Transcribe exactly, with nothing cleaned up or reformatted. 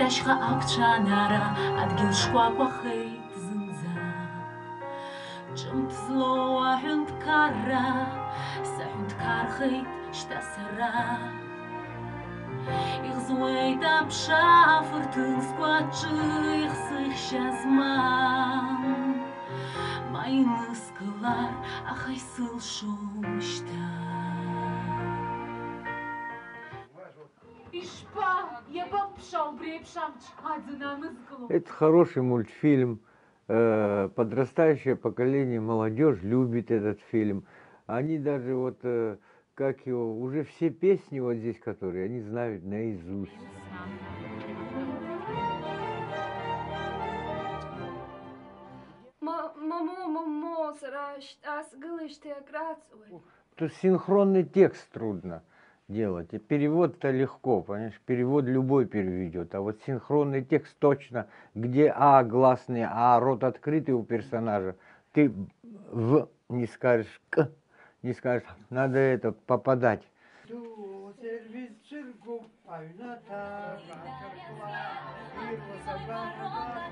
шашха акчанара адгил шкваква хейт зынза Чымт злоа хюнт кара сахюнт кархейт штасара Ich zweet am Schafertun squatsch ich sich shazman Meine sklar ach ich sul shomshta Ишпа ебал пшал брепшам чхадзна мызгло Это хороший мультфильм. Э, Подрастающее поколение, молодежь любит этот фильм. Они даже вот, э, как его, уже все песни вот здесь, которые, они знают наизусть. Мамо, мамо, сращ, ас гылыш ты окрацуй. Тут синхронный текст трудно делать. И перевод-то легко, понимаешь, перевод любой переведет. А вот синхронный текст точно, где А гласный, А рот открытый у персонажа, ты В не скажешь, К не скажешь, надо это попадать. Сервис цирку, айната, собака,